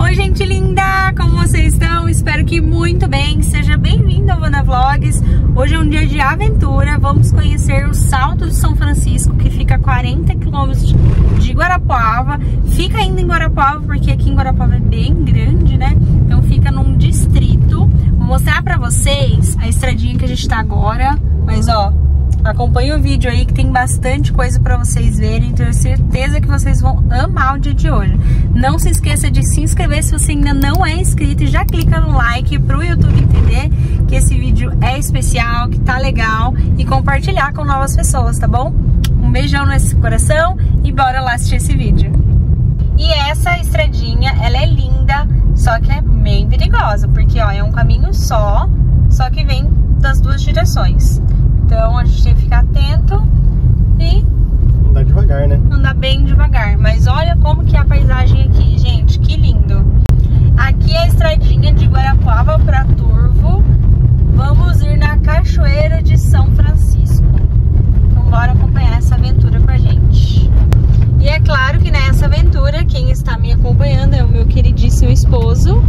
Oi, gente linda! Como vocês estão? Espero que muito bem. Seja bem-vindo ao Vana Vlogs. Hoje é um dia de aventura. Vamos conhecer o Salto de São Francisco, que fica a 40 quilômetros de Guarapuava. Fica ainda em Guarapuava, porque aqui em Guarapuava é bem grande, né? Então fica num distrito. Vou mostrar pra vocês a estradinha que a gente tá agora. Mas ó, acompanhe o vídeo aí que tem bastante coisa pra vocês verem. Tenho certeza que vocês vão amar o dia de hoje. Não se esqueça de se inscrever se você ainda não é inscrito. E já clica no like pro YouTube entender que esse vídeo é especial, que tá legal. E compartilhar com novas pessoas, tá bom? Um beijão nesse coração e bora lá assistir esse vídeo. E essa estradinha, ela é linda, só que é bem perigosa. Porque ó, é um caminho só que vem das duas direções. Então a gente tem que ficar atento e andar devagar, né? Andar bem devagar. Mas olha como que é a paisagem aqui, gente. Que lindo. Aqui é a estradinha de Guarapuava para Turvo. Vamos ir na Cachoeira de São Francisco. Então bora acompanhar essa aventura com a gente. E é claro que nessa aventura quem está me acompanhando é o meu queridíssimo esposo.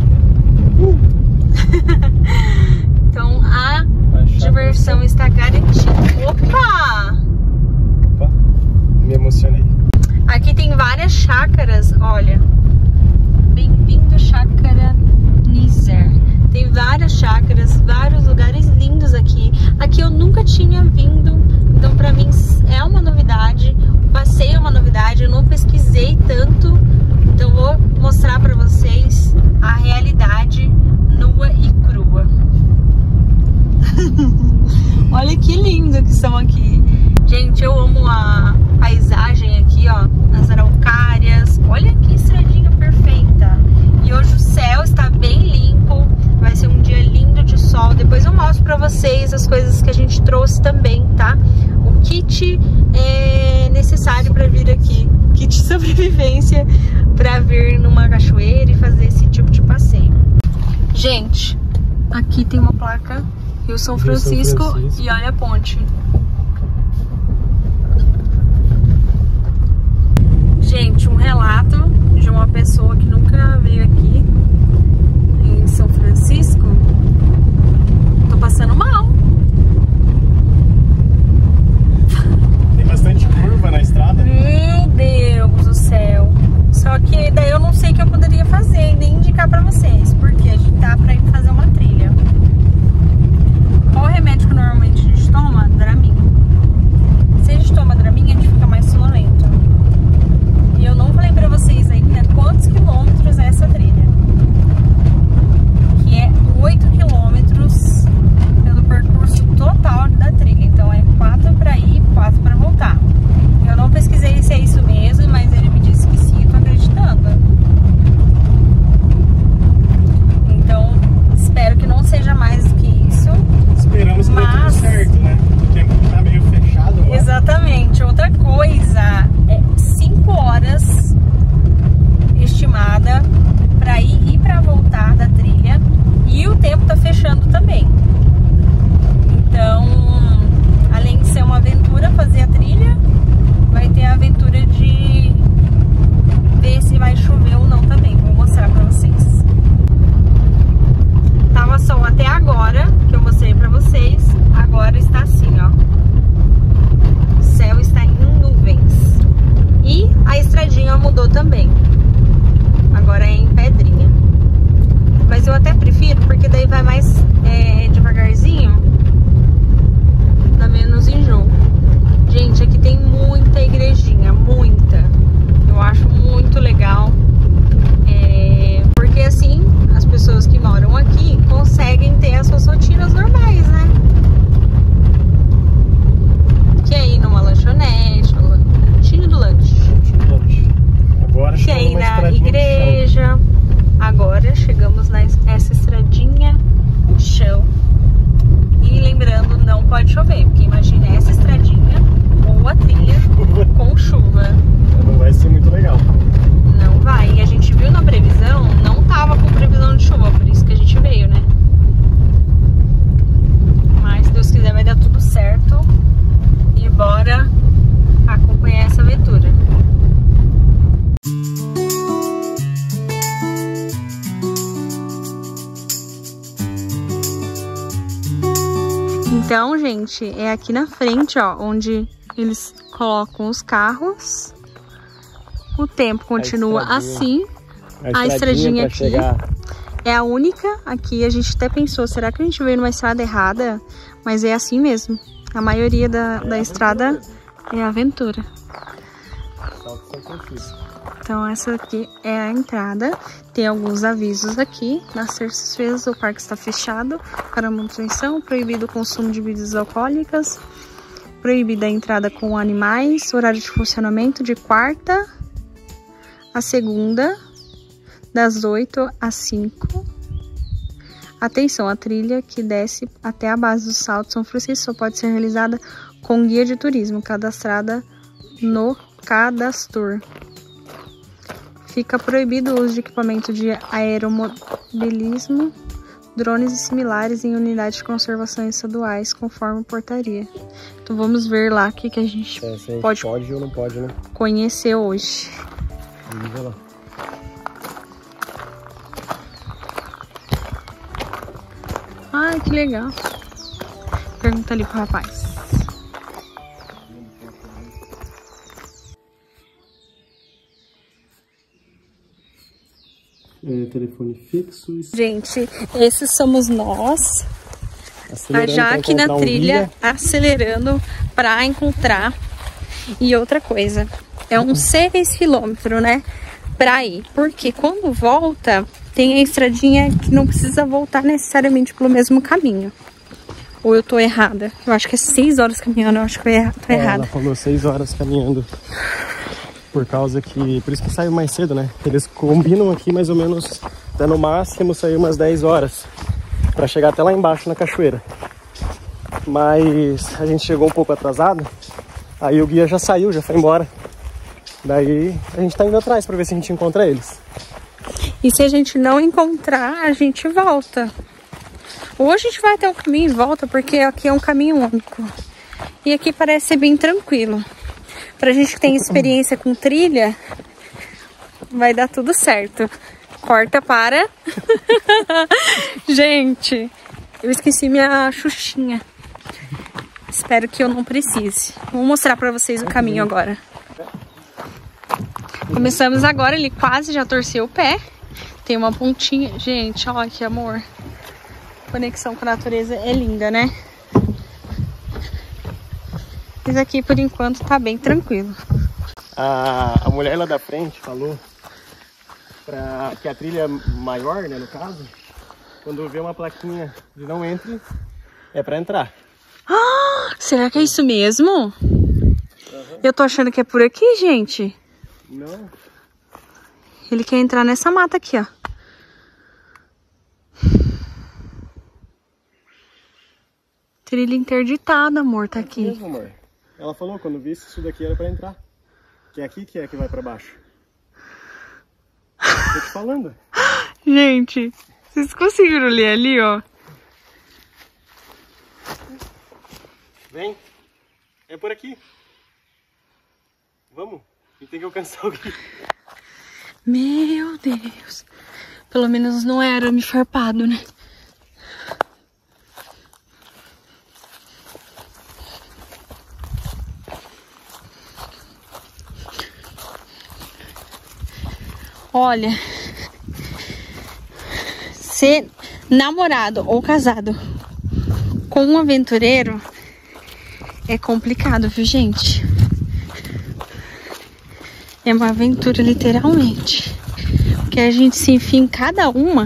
Então a diversão está garantida. Opa! Opa! Me emocionei. Aqui tem várias chácaras, olha. Bem-vindo, Chácara Nizer. Tem várias chácaras, vários lugares lindos aqui. Aqui eu nunca tinha vindo, então pra mim é uma novidade. O passeio é uma novidade, eu não pesquisei tanto. Então vou mostrar pra vocês a realidade nua e crua. Olha que lindo que são aqui. Gente, eu amo a paisagem aqui, ó, nas araucárias. Olha que estradinha perfeita. E hoje o céu está bem limpo. Vai ser um dia lindo de sol. Depois eu mostro pra vocês as coisas que a gente trouxe também, tá? O kit necessário pra vir aqui. Kit de sobrevivência pra vir numa cachoeira e fazer esse tipo de passeio. Gente, aqui tem uma placa Rio São Francisco e olha a ponte. Gente, um relato de uma pessoa que nunca veio aqui em São Francisco. Tô passando mal. Tem bastante curva na estrada. Meu Deus do céu. Só que daí eu não sei o que eu poderia fazer e nem indicar pra vocês, porque a gente tá pra ir fazer uma trilha. Qual o remédio que normalmente a gente toma? Dramin. Se a gente toma Dramin, a gente fica mais sonolento. E eu não falei pra vocês ainda quantos quilômetros é essa trilha. Que é 8 quilômetros pelo percurso total da trilha. Então é 4 pra ir e 4 pra voltar. Eu não pesquisei se é isso mesmo, mas ele me disse que sim, eu tô acreditando. Então, espero que não seja mais do que isso. Esperamos que dê tudo certo, né? O tempo tá meio fechado. Né? Exatamente. Outra coisa, é 5 horas estimada para ir e para voltar da trilha. E o tempo tá fechando também. Então, além de ser uma aventura fazer a trilha, vai ter a aventura de ver se vai chover ou não também. Vou mostrar para vocês. Tava sol até agora, que eu mostrei pra vocês. Agora está assim, ó. O céu está em nuvens. E a estradinha mudou também. Agora é em pedrinha. Mas eu até prefiro, porque daí vai mais devagarzinho. Dá menos enjoo. Gente, aqui tem muita igrejinha, muita. Eu acho muito legal. Porque assim, as pessoas que moram aqui conseguem ter as suas rotinas normais, né? Que é ir numa lanchonete, tinha do lanche. Agora que é ir na igreja. Agora chegamos nessa estradinha chão. E lembrando, não pode chover, porque imagina essa estradinha ou a trilha com chuva. Não vai ser muito legal. Não Então, gente, é aqui na frente, ó, onde eles colocam os carros. O tempo continua assim. A estradinha aqui é a única aqui. A gente até pensou, será que a gente veio numa estrada errada? Mas é assim mesmo. A maioria da estrada é aventura. Então essa aqui é a entrada. Tem alguns avisos aqui. Nas terças-feiras o parque está fechado para manutenção. Proibido o consumo de bebidas alcoólicas. Proibida a entrada com animais. Horário de funcionamento de quarta a segunda, das 8 às 5. Atenção, a trilha que desce até a base do Salto São Francisco só pode ser realizada com guia de turismo, cadastrada no Cadastur. Fica proibido o uso de equipamento de aeromodelismo, drones e similares em unidades de conservação estaduais, conforme portaria. Então vamos ver lá o que a gente pode ou não pode, né? Conhecer hoje. Vamos lá. Ai, que legal. Pergunta ali pro rapaz. Telefone fixo. Gente, esses somos nós. Já aqui na trilha, acelerando para encontrar. E outra coisa, é uns 6 quilômetros, né? Pra ir. Porque quando volta, tem a estradinha que não precisa voltar necessariamente pelo mesmo caminho. Ou eu tô errada? Eu acho que é 6 horas caminhando, eu acho que eu tô errada. Ela falou 6 horas caminhando. Por causa que... Por isso que saiu mais cedo, né? Eles combinam aqui mais ou menos, até no máximo sair umas 10 horas. Pra chegar até lá embaixo na cachoeira. Mas a gente chegou um pouco atrasado. Aí o guia já saiu, já foi embora. Daí a gente tá indo atrás pra ver se a gente encontra eles. E se a gente não encontrar, a gente volta. Ou a gente vai até o caminho e volta, porque aqui é um caminho único. E aqui parece ser bem tranquilo. Pra gente que tem experiência com trilha, vai dar tudo certo. Corta para... Gente, eu esqueci minha xuxinha. Espero que eu não precise. Vou mostrar pra vocês o caminho agora. Começamos agora, ele quase já torceu o pé. Tem uma pontinha. Gente, olha que amor. Conexão com a natureza é linda, né? Mas aqui, por enquanto, tá bem tranquilo. A mulher lá da frente falou que a trilha maior, né, no caso, quando vê uma plaquinha de não entre, é pra entrar. Ah, será que é isso mesmo? Uhum. Eu tô achando que é por aqui, gente. Não. Ele quer entrar nessa mata aqui, ó. Trilha interditada, amor, tá aqui. Mesmo, amor. Ela falou, quando visse isso daqui era pra entrar. Que é aqui que é que vai pra baixo. Tô te falando. Gente, vocês conseguiram ler ali, ó? Vem. É por aqui. Vamos. A gente tem que alcançar o guia. Meu Deus. Pelo menos não é arame farpado, né? Olha, ser namorado ou casado com um aventureiro é complicado, viu, gente? É uma aventura, literalmente. Porque a gente se enfia em cada uma.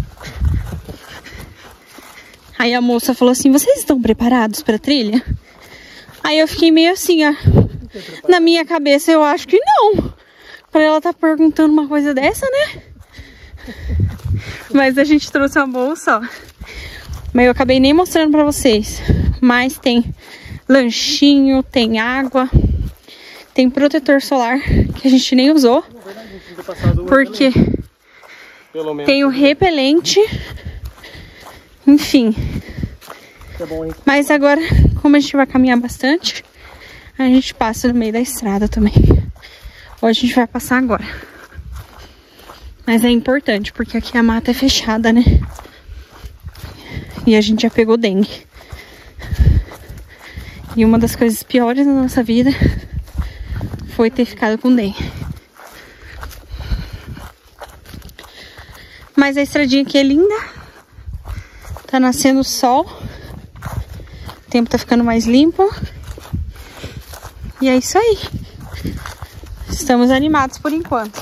Aí a moça falou assim, vocês estão preparados pra trilha? Aí eu fiquei meio assim, ó. Na minha cabeça eu acho que não. Pra ela tá perguntando uma coisa dessa, né? Mas a gente trouxe uma bolsa, ó. Mas eu acabei nem mostrando pra vocês. Mas tem lanchinho, tem água, tem protetor solar, que a gente nem usou. Porque tem o repelente. Enfim. Mas agora, como a gente vai caminhar bastante, a gente passa no meio da estrada também. Hoje a gente vai passar agora. Mas é importante, porque aqui a mata é fechada, né? E a gente já pegou dengue. E uma das coisas piores da nossa vida foi ter ficado com dengue. Mas a estradinha aqui é linda. Tá nascendo o sol. O tempo tá ficando mais limpo. E é isso aí. Estamos animados por enquanto.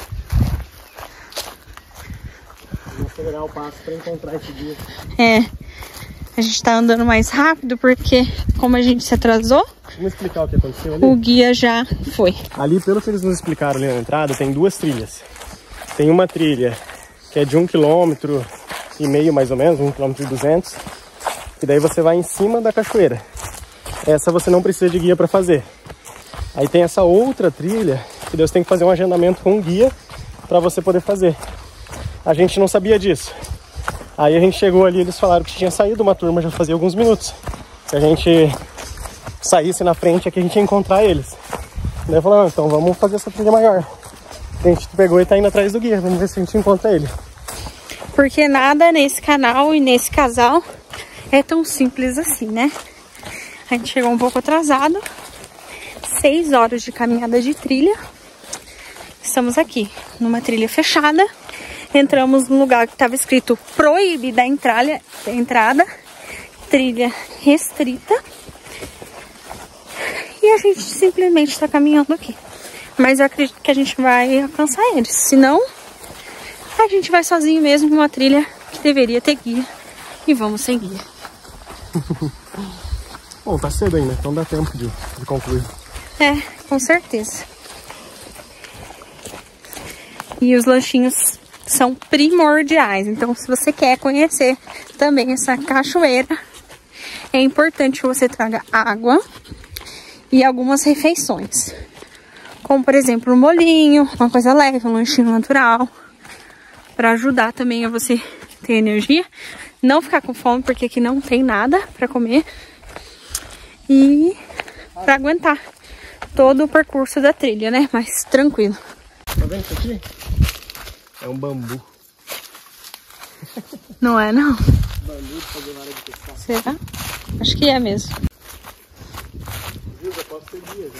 Vamos acelerar o passo para encontrar esse guia. É. A gente tá andando mais rápido porque, como a gente se atrasou, vamos explicar o que aconteceu ali? O guia já foi. Ali, pelo que eles nos explicaram ali na entrada, tem duas trilhas. Tem uma trilha que é de 1,5 km mais ou menos, 1,2 km. E daí você vai em cima da cachoeira. Essa você não precisa de guia para fazer. Aí tem essa outra trilha que Deus tem que fazer um agendamento com um guia para você poder fazer. A gente não sabia disso. Aí a gente chegou ali, eles falaram que tinha saído uma turma já fazia alguns minutos. Se a gente saísse na frente aqui, a gente ia encontrar eles. Daí falou, então vamos fazer essa trilha maior. A gente pegou e tá indo atrás do guia, vamos ver se a gente encontra ele. Porque nada nesse canal e nesse casal é tão simples assim, né? A gente chegou um pouco atrasado. 6 horas de caminhada de trilha. Estamos aqui, numa trilha fechada. Entramos num lugar que estava escrito proibida a entrada. Trilha restrita. E a gente simplesmente está caminhando aqui. Mas eu acredito que a gente vai alcançar eles. Se não, a gente vai sozinho mesmo numa trilha que deveria ter guia. E vamos sem guia. Bom, tá cedo ainda, então dá tempo de concluir. É, com certeza. E os lanchinhos são primordiais. Então, se você quer conhecer também essa cachoeira, é importante que você traga água e algumas refeições. Como, por exemplo, um molinho, uma coisa leve, um lanchinho natural. Para ajudar também a você ter energia. Não ficar com fome, porque aqui não tem nada para comer. E para aguentar todo o percurso da trilha, né? Mas tranquilo. Tá vendo isso aqui? É um bambu. Não é, não? Bambu de fazer vara de pescar. Será? Acho que é mesmo. Viu? Já posso ter guia,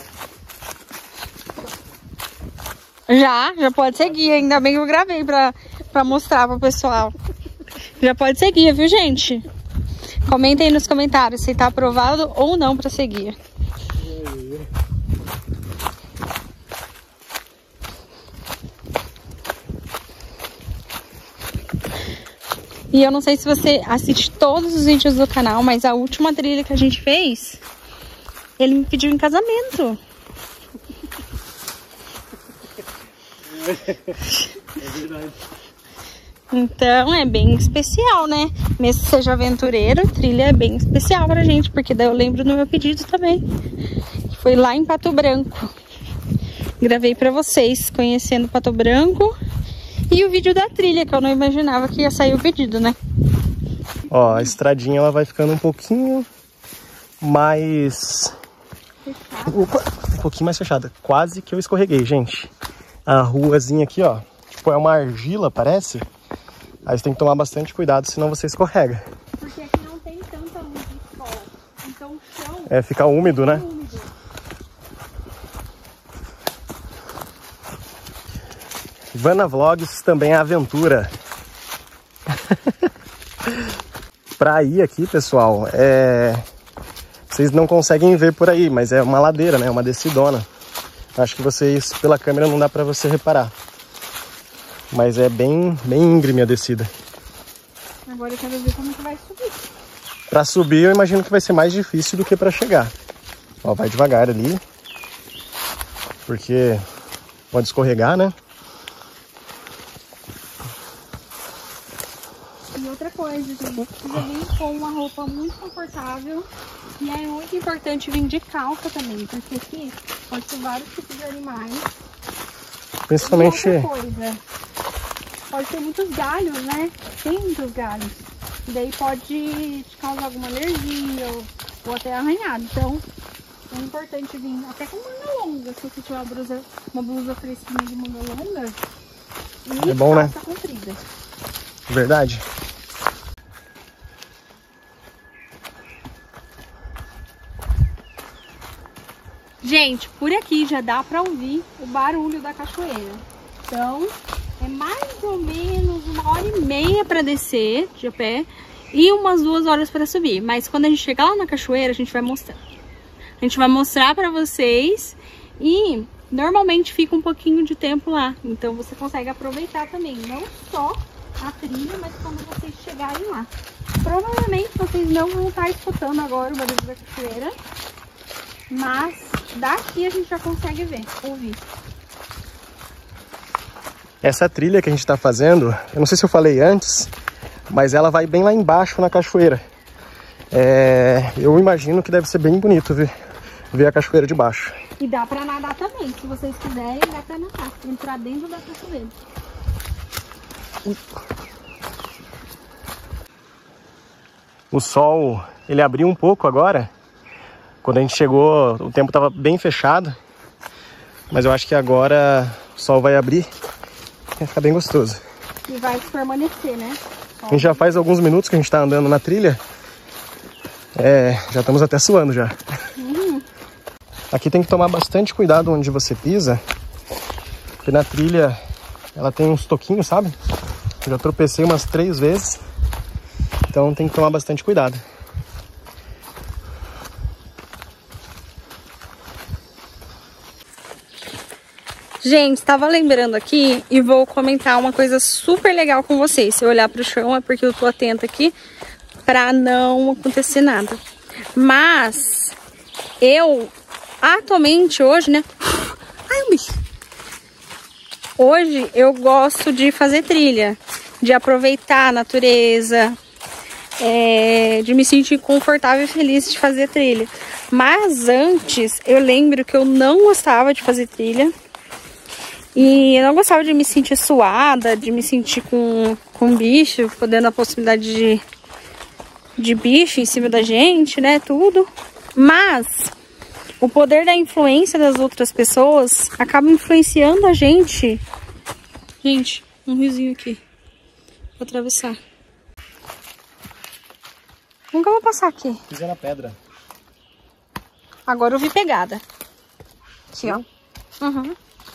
já. Já pode ser guia. Ainda bem que eu gravei pra mostrar pro pessoal. Já pode ser guia, viu, gente? Comentem aí nos comentários se tá aprovado ou não pra ser guia. E eu não sei se você assiste todos os vídeos do canal, mas a última trilha que a gente fez, ele me pediu em casamento. É verdade. Então é bem especial, né? Mesmo que seja aventureiro, trilha é bem especial pra gente, porque daí eu lembro do meu pedido também. Que foi lá em Pato Branco. Gravei pra vocês, conhecendo Pato Branco. E o vídeo da trilha, que eu não imaginava que ia sair o pedido, né? Ó, a estradinha ela vai ficando um pouquinho mais... Opa, um pouquinho mais fechada. Quase que eu escorreguei, gente. A ruazinha aqui, ó, tipo, é uma argila, parece. Aí você tem que tomar bastante cuidado, senão você escorrega. Porque aqui não tem tanta luz de sol. Então o chão... É, fica úmido, né? úmido. Vana Vlogs também é aventura. Pra ir aqui, pessoal, vocês não conseguem ver por aí, mas é uma ladeira, né? Uma descidona. Acho que vocês, pela câmera, não dá pra você reparar. Mas é bem íngreme a descida. Agora eu quero ver como que vai subir. Pra subir, eu imagino que vai ser mais difícil do que pra chegar. Ó, vai devagar ali. Porque pode escorregar, né? E outra coisa, gente, precisa vir com uma roupa muito confortável. E é muito importante vir de calça também, porque aqui pode ter vários tipos de animais. Principalmente... E outra coisa, pode ter muitos galhos, né? Tem muitos galhos. E daí pode te causar alguma alergia ou até arranhado. Então, é importante vir até com manga longa. Se você tiver uma blusa fresquinha de manga longa. E é bom, né? calça comprida. Verdade. Gente, por aqui já dá pra ouvir o barulho da cachoeira. Então, é mais ou menos 1h30 pra descer de a pé e umas 2 horas pra subir. Mas quando a gente chegar lá na cachoeira, a gente vai mostrar. A gente vai mostrar pra vocês e normalmente fica um pouquinho de tempo lá. Então você consegue aproveitar também, não só a trilha, mas quando vocês chegarem lá. Provavelmente vocês não vão estar escutando agora o barulho da cachoeira, mas daqui a gente já consegue ouvir. Essa trilha que a gente tá fazendo, eu não sei se eu falei antes, mas ela vai bem lá embaixo na cachoeira. Eu imagino que deve ser bem bonito ver a cachoeira de baixo. E dá pra nadar também, se vocês quiserem, dá pra nadar, entrar dentro da cachoeira. O sol, ele abriu um pouco agora. Quando a gente chegou, o tempo estava bem fechado. Mas eu acho que agora o sol vai abrir. Vai ficar bem gostoso. E vai permanecer, né? A gente já faz alguns minutos que a gente está andando na trilha. Já estamos até suando já. Aqui tem que tomar bastante cuidado onde você pisa. Porque na trilha ela tem uns toquinhos, sabe? Eu já tropecei umas 3 vezes. Então tem que tomar bastante cuidado. Gente, estava lembrando aqui e vou comentar uma coisa super legal com vocês. Se eu olhar para o chão é porque eu tô atenta aqui para não acontecer nada. Mas eu atualmente hoje, né? Ai, um bicho. Hoje eu gosto de fazer trilha, de aproveitar a natureza, de me sentir confortável e feliz de fazer trilha. Mas antes eu lembro que eu não gostava de fazer trilha. E eu não gostava de me sentir suada, de me sentir com bicho, podendo a possibilidade de bicho em cima da gente, né, tudo. Mas o poder da influência das outras pessoas acaba influenciando a gente. Gente, um riozinho aqui. Vou atravessar. Como que eu vou passar aqui? Pisa na pedra. Agora eu vi pegada. Aqui, ó. Uhum.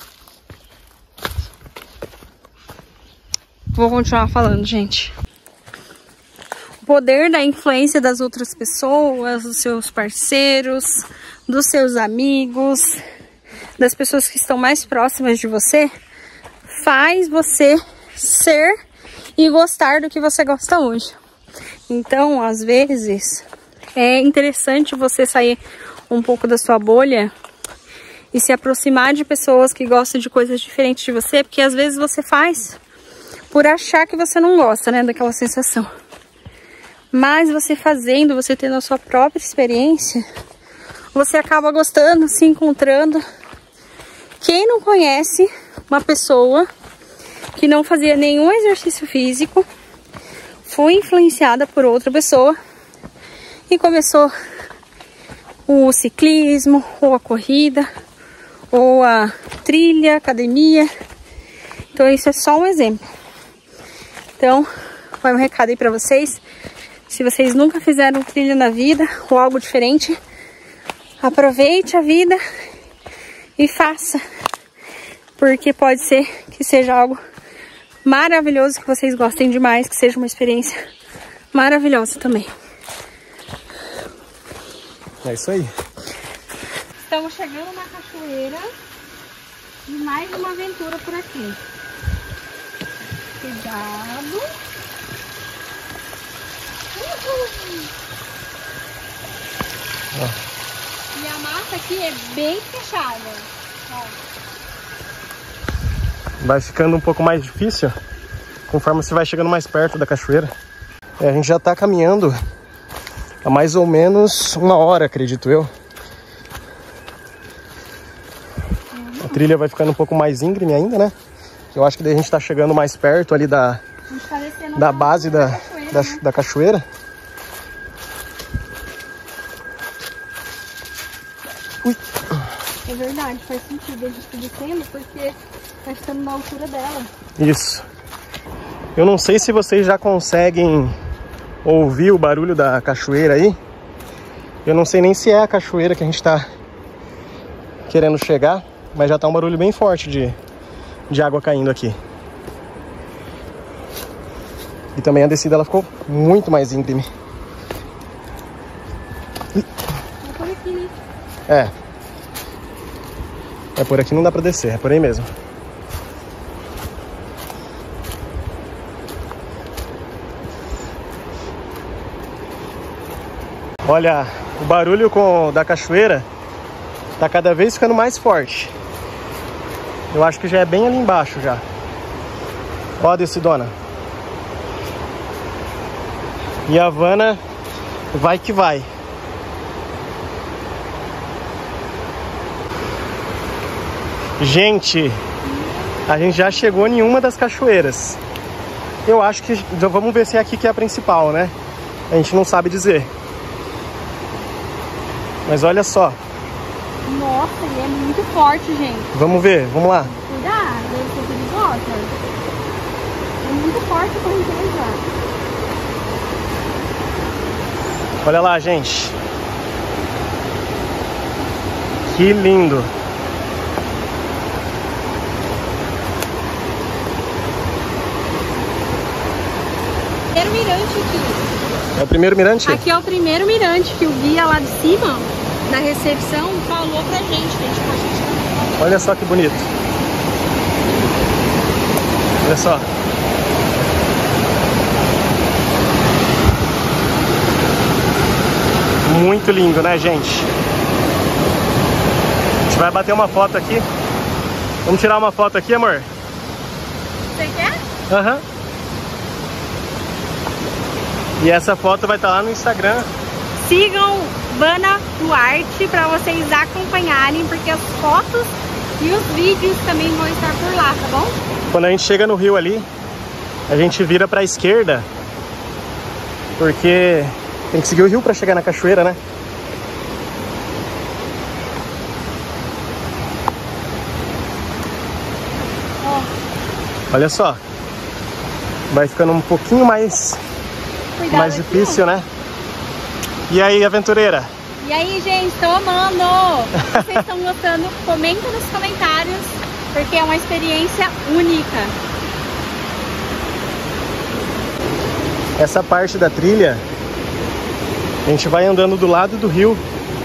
Vou continuar falando, gente. O poder da influência das outras pessoas, dos seus parceiros, dos seus amigos, das pessoas que estão mais próximas de você, faz você ser e gostar do que você gosta hoje. Então, às vezes, é interessante você sair um pouco da sua bolha e se aproximar de pessoas que gostam de coisas diferentes de você, porque às vezes você faz por achar que você não gosta, né, daquela sensação. Mas você fazendo, você tendo a sua própria experiência, você acaba gostando, se encontrando. Quem não conhece uma pessoa que não fazia nenhum exercício físico, foi influenciada por outra pessoa e começou o ciclismo, ou a corrida, ou a trilha, academia. Então isso é só um exemplo. Então, vai um recado aí pra vocês. Se vocês nunca fizeram trilha na vida ou algo diferente, aproveite a vida e faça. Porque pode ser que seja algo maravilhoso, que vocês gostem demais, que seja uma experiência maravilhosa também. É isso aí. Estamos chegando na cachoeira e mais uma aventura por aqui. Cuidado. E a mata aqui é bem fechada. Ó. Vai ficando um pouco mais difícil conforme você vai chegando mais perto da cachoeira. A gente já tá caminhando há mais ou menos 1 hora, acredito eu. A trilha vai ficando um pouco mais íngreme ainda, né? Eu acho que daí a gente tá chegando mais perto ali da base da cachoeira. Ui. É verdade, faz sentido a gente ir descendo porque tá estando na altura dela. Isso. Eu não sei se vocês já conseguem ouvir o barulho da cachoeira aí. Eu não sei nem se é a cachoeira que a gente tá querendo chegar, mas já tá um barulho bem forte de água caindo aqui. E também a descida ela ficou muito mais íngreme. É por aqui, né? É. É por aqui, não dá pra descer, é por aí mesmo. Olha, o barulho da cachoeira tá cada vez ficando mais forte. Eu acho que já é bem ali embaixo já. Ó a descidona. E a Havana vai que vai. Gente, a gente já chegou em uma das cachoeiras. Eu acho que... Vamos ver se é aqui que é a principal, né? A gente não sabe dizer. Mas olha só. Nossa, ele é muito forte, gente. Vamos ver, vamos lá. Cuidado, deve ser perigosa. É muito forte a correnteza. Olha lá, gente. Que lindo. Primeiro mirante aqui. É o primeiro mirante? Aqui é o primeiro mirante que o guia lá de cima, da recepção, falou pra gente que a gente pode. Olha só que bonito. Olha só. Muito lindo, né, gente? A gente vai bater uma foto aqui. Vamos tirar uma foto aqui, amor? Você quer? Aham. E essa foto vai estar lá no Instagram. Sigam Vana Duarte para vocês acompanharem, porque as fotos e os vídeos também vão estar por lá, tá bom? Quando a gente chega no rio ali, a gente vira para a esquerda, porque tem que seguir o rio para chegar na cachoeira, né? Olha só, vai ficando um pouquinho mais difícil, né? E aí, aventureira? E aí, gente, estou amando! Se vocês estão gostando, comenta nos comentários, porque é uma experiência única. Essa parte da trilha, a gente vai andando do lado do rio.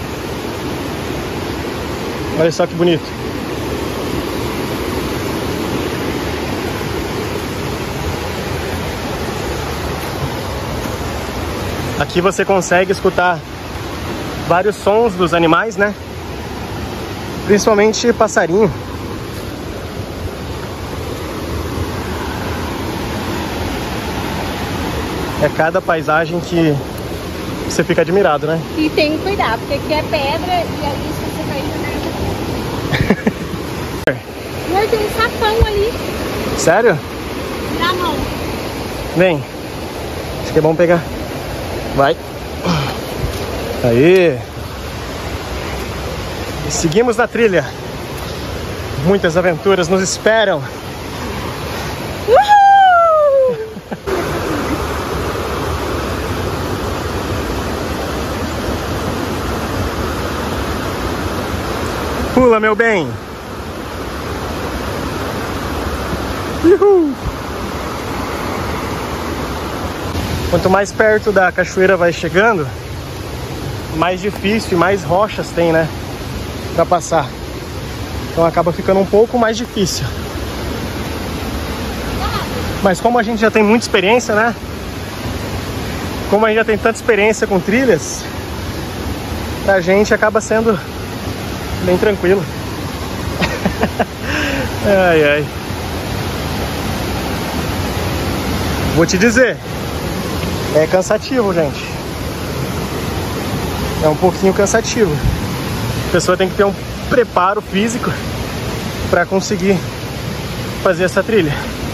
Olha só que bonito. Aqui você consegue escutar vários sons dos animais, né? Principalmente passarinho. É cada paisagem que você fica admirado, né? E tem que cuidar, porque aqui é pedra e aí se você cair na água. Amor, tem um sapão ali. Sério? Na mão. Vem. Acho que é bom pegar. Vai. Aí. Seguimos na trilha. Muitas aventuras nos esperam. Uhul! Pula, meu bem. Uhul! Quanto mais perto da cachoeira vai chegando, mais difícil e mais rochas tem, né? Pra passar. Então acaba ficando um pouco mais difícil. Mas como a gente já tem muita experiência, né? Como a gente já tem tanta experiência com trilhas, pra gente acaba sendo bem tranquilo. Ai, ai. Vou te dizer, é cansativo, gente. É um pouquinho cansativo. A pessoa tem que ter um preparo físico para conseguir fazer essa trilha.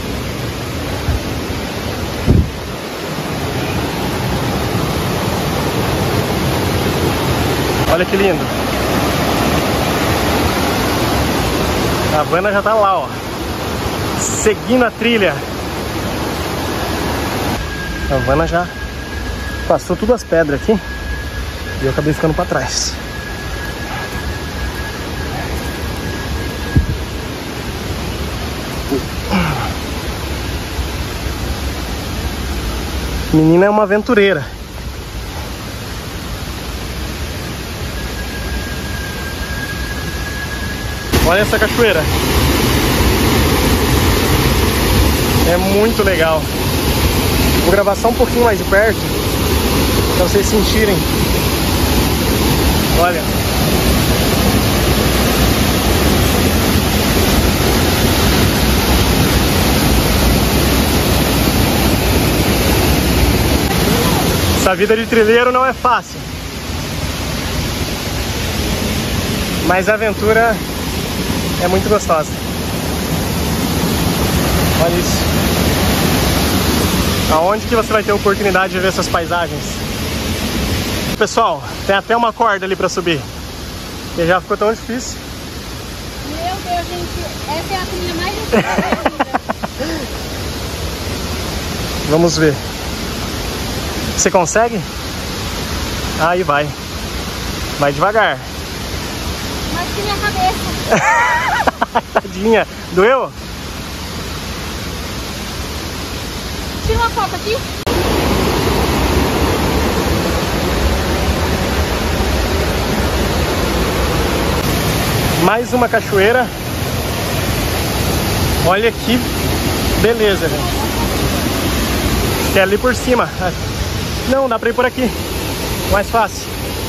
Olha que lindo. A Havana já tá lá, ó, seguindo a trilha. A Havana já passou todas as pedras aqui e eu acabei ficando para trás. Menina é uma aventureira. Olha essa cachoeira. É muito legal. Vou gravar só um pouquinho mais de perto para vocês sentirem. Olha. Essa vida de trilheiro não é fácil. Mas a aventura é muito gostosa. Olha isso. Aonde que você vai ter a oportunidade de ver essas paisagens? Pessoal, tem até uma corda ali para subir. E já ficou tão difícil. Meu Deus, gente. Essa é a trilha mais difícil da minha vida. Vamos ver. Você consegue? Aí vai. Vai devagar. Mas que minha cabeça. Tadinha. Doeu? Tira uma foto aqui. Mais uma cachoeira. Olha que beleza, gente. Acho que é ali por cima. Não, dá pra ir por aqui. Mais fácil.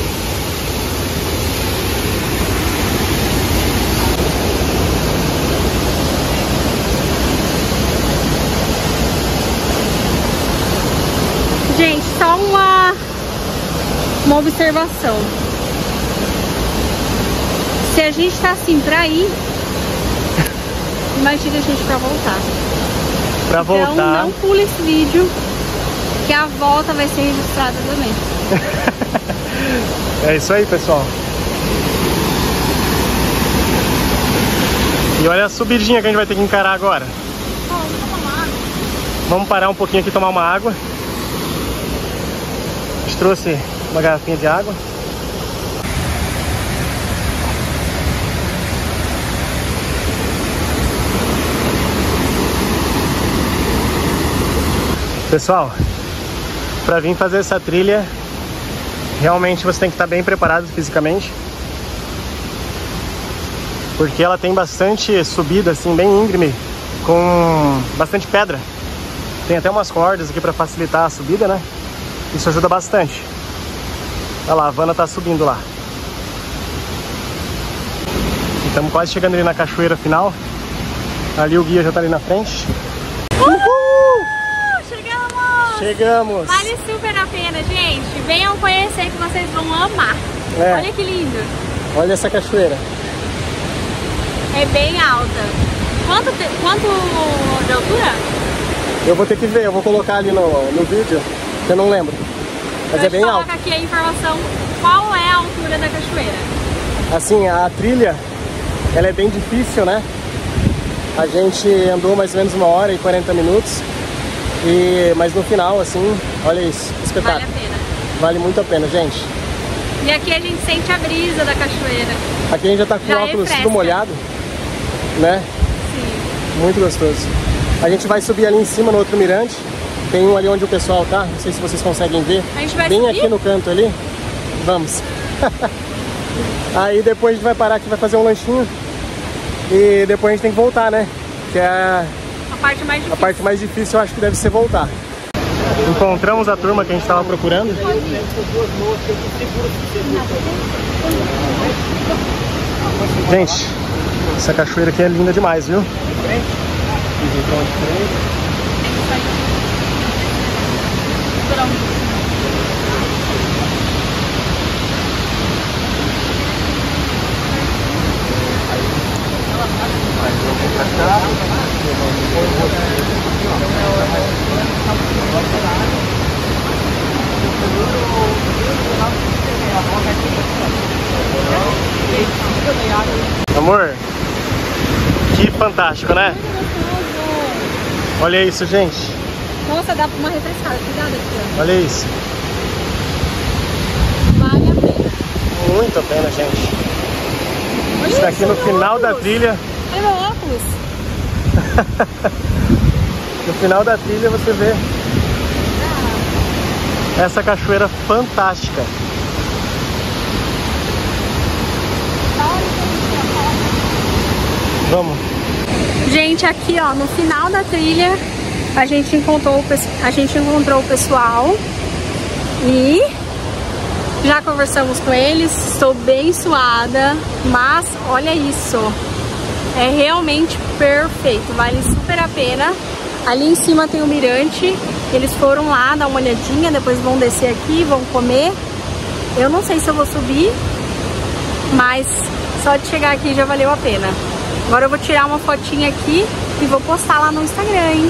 Gente, só uma observação. Se a gente tá assim pra ir, imagina a gente pra voltar. Pra voltar. Então não pule esse vídeo, que a volta vai ser registrada também. É isso aí, pessoal. E olha a subidinha que a gente vai ter que encarar agora. Vamos tomar uma água. Vamos parar um pouquinho aqui e tomar uma água. A gente trouxe uma garrafinha de água. Pessoal, para vir fazer essa trilha, realmente você tem que estar bem preparado fisicamente, porque ela tem bastante subida, assim, bem íngreme, com bastante pedra. Tem até umas cordas aqui para facilitar a subida, né? Isso ajuda bastante. Olha lá, a Havana tá subindo lá. Estamos quase chegando ali na cachoeira final. Ali o guia já tá ali na frente. Chegamos! Vale super a pena, gente. Venham conhecer que vocês vão amar. É. Olha que lindo. Olha essa cachoeira. É bem alta. Quanto de altura? Eu vou ter que ver, eu vou colocar ali no vídeo, que eu não lembro. Mas é bem alto. Coloca aqui a informação, qual é a altura da cachoeira. Assim, a trilha, ela é bem difícil, né? A gente andou mais ou menos 1h e 40 minutos. Mas no final, assim, olha isso, espetáculo. Vale a pena. Vale muito a pena, gente. E aqui a gente sente a brisa da cachoeira. Aqui a gente já tá com o óculos tudo molhado, né? Sim. Muito gostoso. A gente vai subir ali em cima no outro mirante. Tem um ali onde o pessoal tá, não sei se vocês conseguem ver. A gente vai bem subir? Aqui no canto ali. Vamos. Aí depois a gente vai parar aqui, vai fazer um lanchinho. E depois a gente tem que voltar, né? Que é a parte mais difícil, eu acho que deve ser voltar. Encontramos a turma que a gente estava procurando. Gente, essa cachoeira aqui é linda demais, viu? Amor, que fantástico, né? Olha isso, gente. Nossa, dá uma refrescada, cuidado aqui, ó. Olha isso. Vale a pena. Muito a pena, gente. Olha Está aqui isso, no final óculos. da trilha. Olha meu óculos. No final da trilha você vê essa cachoeira fantástica. Vamos. Gente, aqui ó, no final da trilha a gente encontrou o pessoal e já conversamos com eles. Estou bem suada, mas olha isso, é realmente perfeito, vale super a pena. Ali em cima tem o mirante, eles foram lá dar uma olhadinha, depois vão descer aqui, vão comer. Eu não sei se eu vou subir, mas só de chegar aqui já valeu a pena. Agora eu vou tirar uma fotinha aqui e vou postar lá no Instagram, hein?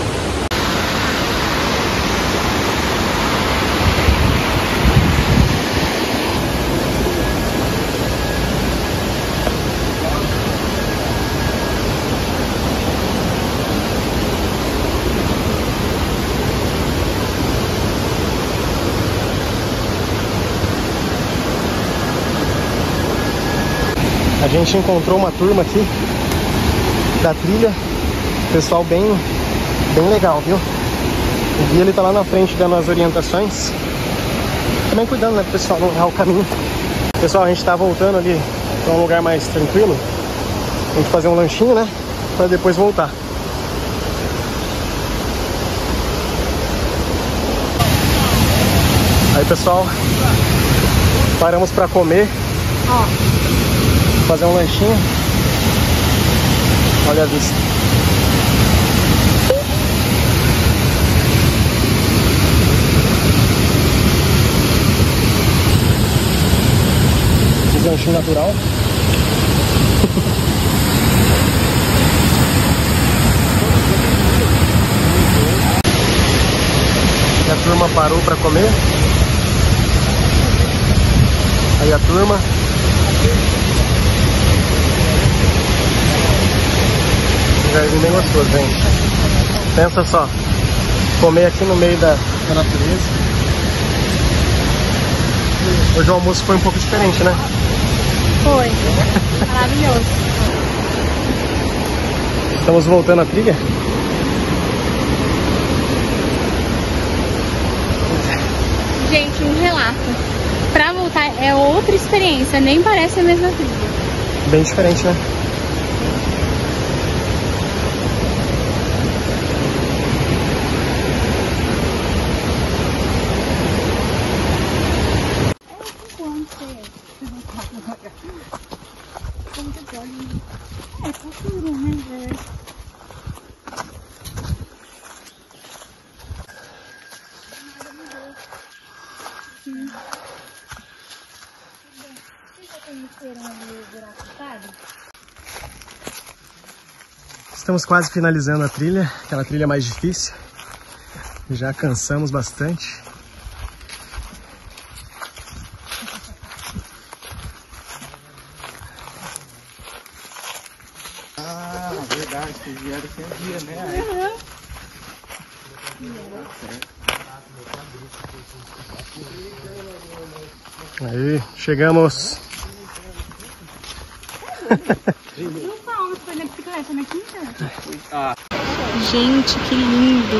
A gente encontrou uma turma aqui da trilha, pessoal bem legal, viu? O guia ele tá lá na frente dando as orientações, também cuidando, né, pro pessoal não errar o caminho. Pessoal, a gente tá voltando ali pra um lugar mais tranquilo, a gente fazer um lanchinho, né, pra depois voltar. Aí, pessoal, paramos pra comer, fazer um lanchinho. Olha a vista. Esse lanchinho natural. E a turma parou para comer. Aí a turma. Jardim bem gostoso, gente. Pensa só, comer aqui no meio da natureza. Hoje o almoço foi um pouco diferente, né? Foi. Maravilhoso. Estamos voltando à trilha. Gente, um relato. Pra voltar é outra experiência, nem parece a mesma trilha. Bem diferente, né? Estamos quase finalizando a trilha, aquela trilha mais difícil. Já cansamos bastante. Ah, verdade, vocês vieram sem dia, né? Aí, chegamos. Foi na bicicleta na quinta? Gente, que lindo!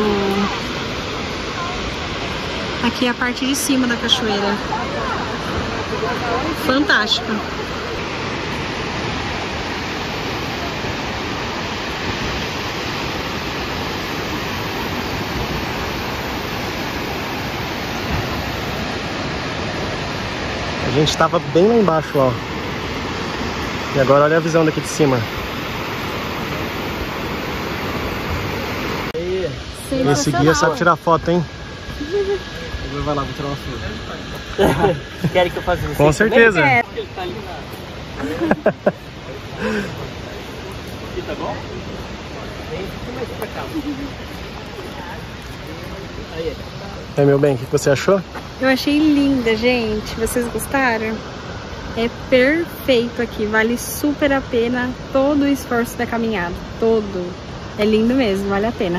Aqui é a parte de cima da cachoeira. Fantástica! A gente estava bem lá embaixo, ó. E agora olha a visão daqui de cima. Esse guia sabe tirar foto, hein? Agora vai lá, vou tirar uma foto. Querem que eu faça isso? Com certeza. Ele tá ali na... Aqui tá bom? Vem um pouquinho mais pra cá. Aí, meu bem, o que você achou? Eu achei linda, gente. Vocês gostaram? É perfeito aqui. Vale super a pena todo o esforço da caminhada. Todo. É lindo mesmo, vale a pena.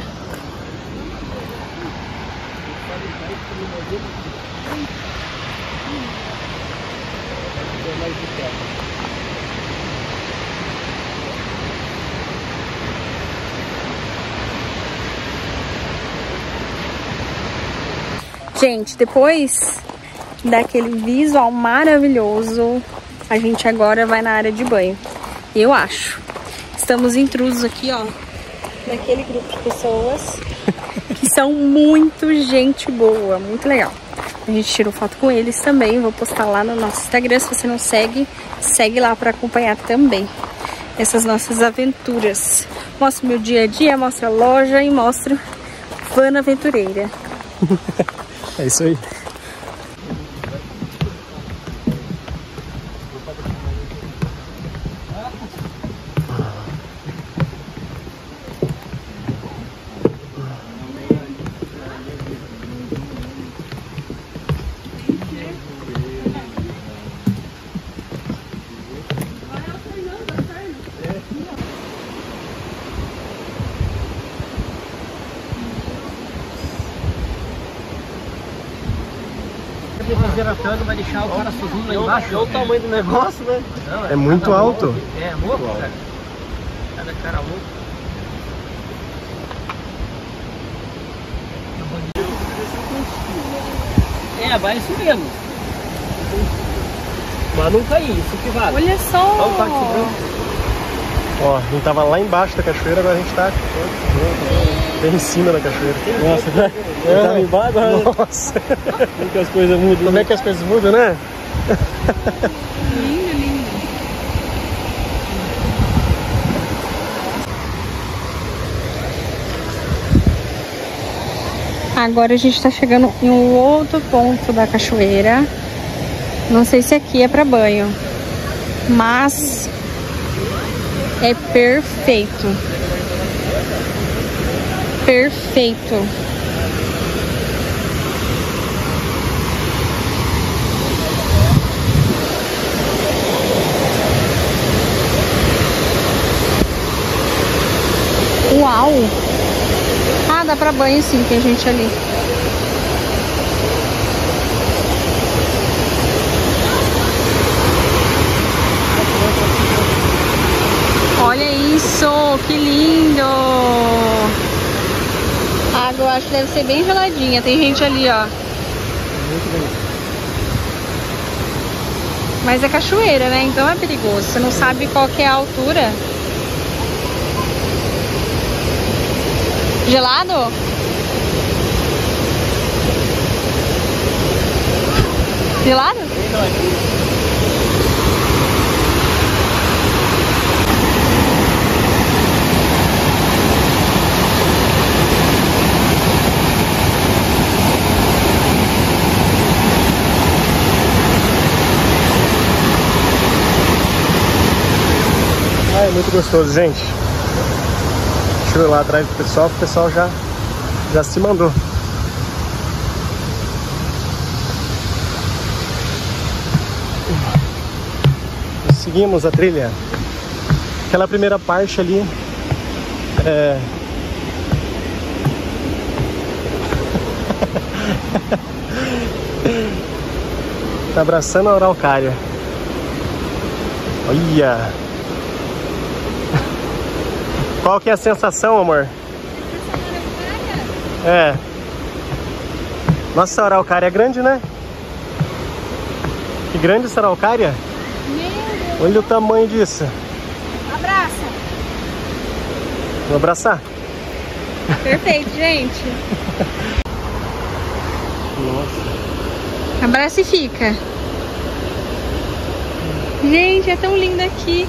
Gente, depois daquele visual maravilhoso, a gente agora vai na área de banho. Eu acho. Estamos intrusos aqui, ó, naquele grupo de pessoas que são muito gente boa, muito legal. A gente tirou foto com eles também, vou postar lá no nosso Instagram. Se você não segue, segue lá para acompanhar também essas nossas aventuras. Mostro meu dia a dia, mostro a loja e mostro Van Aventureira. É isso aí. Desidratando, vai deixar o cara sozinho lá embaixo. Olha o tamanho do negócio, né? Não, é muito alto. É louco, cara. Cada cara louco. É, vai isso mesmo. Mas não cair, isso que vale. Olha só! Olha o táxi branco. Ó, a gente tava lá embaixo da cachoeira, agora a gente tá bem em cima da cachoeira. Nossa, né? Tava embaixo, agora. Nossa! Como que as coisas mudam? Como é que as coisas mudam, né? Lindo, lindo. Agora a gente tá chegando em um outro ponto da cachoeira. Não sei se aqui é pra banho, mas é perfeito. Perfeito. Uau! Ah, dá pra banho sim, tem gente ali. Olha isso, que lindo! A água eu acho que deve ser bem geladinha. Tem gente ali, ó. Muito bem. Mas é cachoeira, né? Então é perigoso. Você não sabe qual que é a altura. Gelado? Gelado? Ah, é muito gostoso, gente. Deixa eu ir lá atrás do pessoal, o pessoal já se mandou. Seguimos a trilha. Aquela primeira parte ali tá abraçando a araucária. Olha! Qual que é a sensação, amor? É. Nossa, a araucária é grande, né? Que grande essa araucária. Olha o tamanho disso. Abraça. Vou abraçar. Perfeito, gente. Nossa. Abraça e fica. Gente, é tão lindo aqui.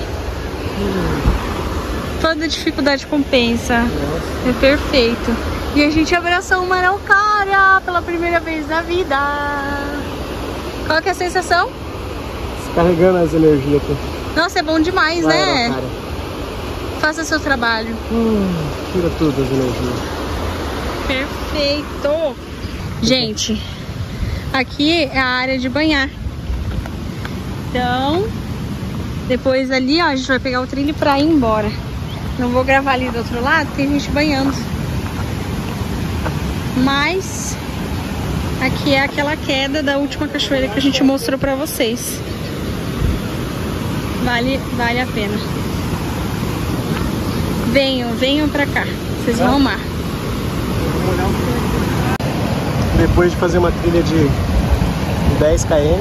Toda dificuldade compensa. Nossa. É perfeito. E a gente abraçou uma araucária pela primeira vez na vida. Qual que é a sensação? Descarregando as energias aqui. Nossa, é bom demais, vai, né? Araucária. Faça seu trabalho. Tira tudo as energias. Perfeito. Gente, aqui é a área de banhar. Então, depois ali, ó, a gente vai pegar o trilho pra ir embora. Não vou gravar ali do outro lado, tem gente banhando. Mas aqui é aquela queda da última cachoeira que a gente mostrou pra vocês. Vale a pena. Venham pra cá. Vocês vão amar. Depois de fazer uma trilha de 10 km.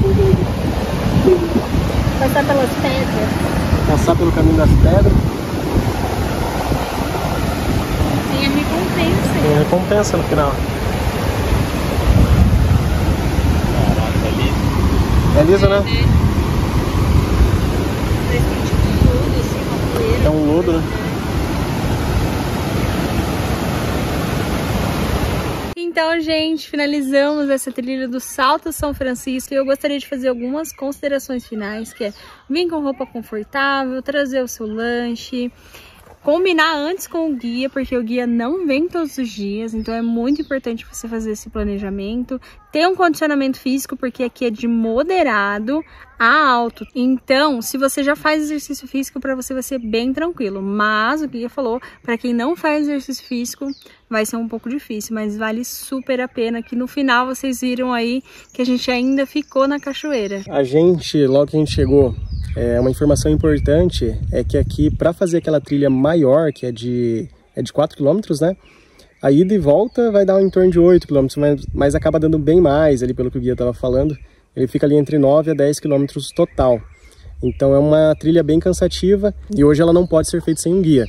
Passar pelas pedras. Passar pelo caminho das pedras. Tem a recompensa. Tem a recompensa no final. Caraca, ali. É liso, né? Parece que tem tipo um lodo, assim, uma poeira. É um lodo, né? Então, gente, finalizamos essa trilha do Salto São Francisco e eu gostaria de fazer algumas considerações finais, que é vir com roupa confortável, trazer o seu lanche, combinar antes com o guia, porque o guia não vem todos os dias, então é muito importante você fazer esse planejamento, ter um condicionamento físico, porque aqui é de moderado a alto, então se você já faz exercício físico, para você vai ser bem tranquilo, mas o guia falou, para quem não faz exercício físico, vai ser um pouco difícil, mas vale super a pena, que no final vocês viram aí que a gente ainda ficou na cachoeira. A gente, logo que a gente chegou, uma informação importante é que aqui, para fazer aquela trilha maior, que é de 4 km, né? A ida e volta vai dar em torno de 8 km, mas acaba dando bem mais ali, pelo que o guia estava falando. Ele fica ali entre 9 a 10 km total. Então é uma trilha bem cansativa e hoje ela não pode ser feita sem um guia.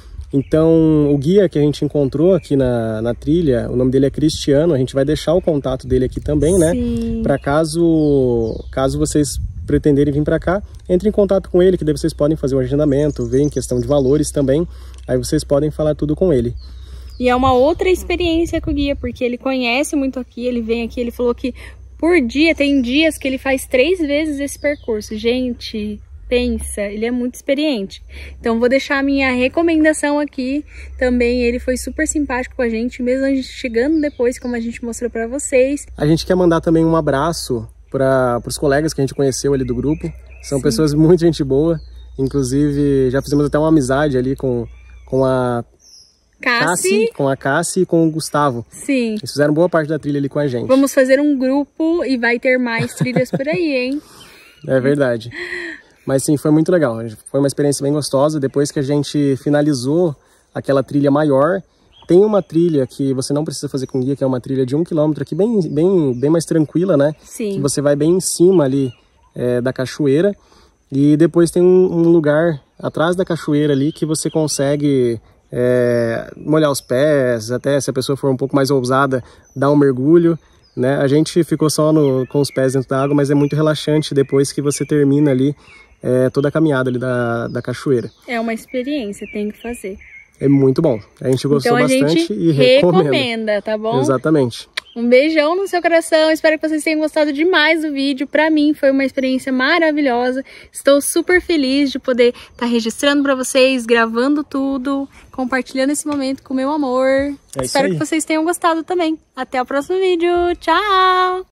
Então o guia que a gente encontrou aqui na trilha, o nome dele é Cristiano, a gente vai deixar o contato dele aqui também, né? Para caso vocês pretenderem vir para cá, entre em contato com ele, que daí vocês podem fazer um agendamento, ver em questão de valores também, aí vocês podem falar tudo com ele. E é uma outra experiência com o guia, porque ele conhece muito aqui, ele vem aqui, ele falou que por dia, tem dias que ele faz 3 vezes esse percurso. Gente, pensa, ele é muito experiente. Então vou deixar a minha recomendação aqui também, ele foi super simpático com a gente, mesmo a gente chegando depois, como a gente mostrou para vocês. A gente quer mandar também um abraço para os colegas que a gente conheceu ali do grupo, são pessoas muito gente boa, inclusive já fizemos até uma amizade ali com a Cassi e com o Gustavo. Sim. Eles fizeram boa parte da trilha ali com a gente. Vamos fazer um grupo e vai ter mais trilhas por aí, hein? É verdade. Mas sim, foi muito legal. Foi uma experiência bem gostosa. Depois que a gente finalizou aquela trilha maior, tem uma trilha que você não precisa fazer com guia, que é uma trilha de 1 km aqui, bem mais tranquila, né? Sim. Que você vai bem em cima ali da cachoeira. E depois tem um lugar atrás da cachoeira ali que você consegue molhar os pés, até se a pessoa for um pouco mais ousada, dar um mergulho, né? A gente ficou só com os pés dentro da água, mas é muito relaxante depois que você termina ali toda a caminhada ali da cachoeira. É uma experiência, tem que fazer. É muito bom. A gente gostou bastante e recomenda, tá bom? Exatamente. Um beijão no seu coração, espero que vocês tenham gostado demais do vídeo. Pra mim foi uma experiência maravilhosa. Estou super feliz de poder estar registrando pra vocês, gravando tudo, compartilhando esse momento com o meu amor. Espero que vocês tenham gostado também. Até o próximo vídeo. Tchau!